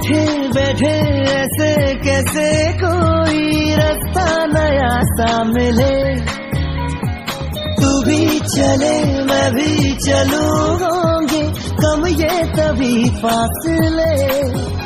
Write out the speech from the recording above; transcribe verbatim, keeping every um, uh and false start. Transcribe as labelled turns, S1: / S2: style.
S1: बैठे बैठे ऐसे कैसे कोई रास्ता नया सा मिले। तू भी चले मैं भी चलूं, होंगे कम ये तभी फासले।